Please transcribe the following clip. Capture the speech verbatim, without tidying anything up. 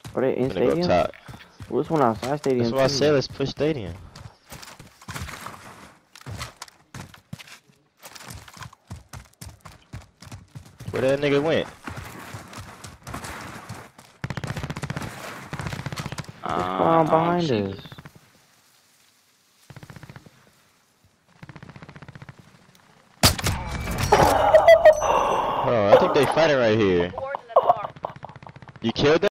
Are they in I'm gonna go stadium? top. Well, this one outside stadium That's why I too. said let's push stadium. Where that nigga went? Just Uh, spawn I don't behind see us. you. Oh, I think they fighting right here. You killed them?